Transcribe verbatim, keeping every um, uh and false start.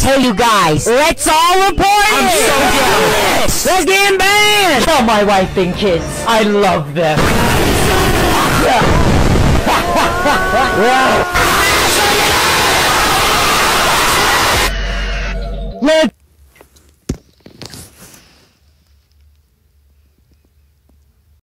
Hey, you guys, let's all report it! I'm so jealous! Let's get banned! Tell my wife and kids I love them.